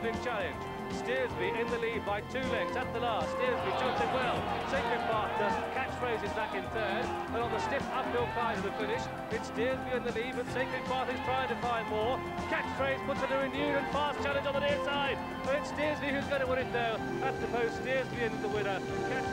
big challenge. Steersby in the lead by 2 lengths at the last. Steersby jumps in well. Sacred Path does. Catchphrase is back in third. And on the stiff uphill climb to the finish, it's Steersby in the lead, but Sacred Path is trying to find more. Catchphrase puts in a renewed and fast challenge on the near side. And it's Steersby who's going to win it though. At the post, Steersby in the winner.